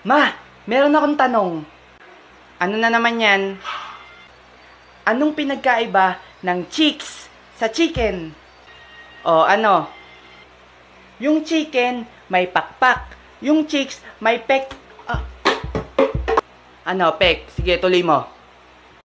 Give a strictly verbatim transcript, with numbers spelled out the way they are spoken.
Ma, meron akong tanong. Ano na naman yan? Anong pinagkaiba ng chicks sa chicken? O ano? Yung chicken may pakpak. Yung chicks may pek... Ah. Ano, pek? Sige, tuloy mo.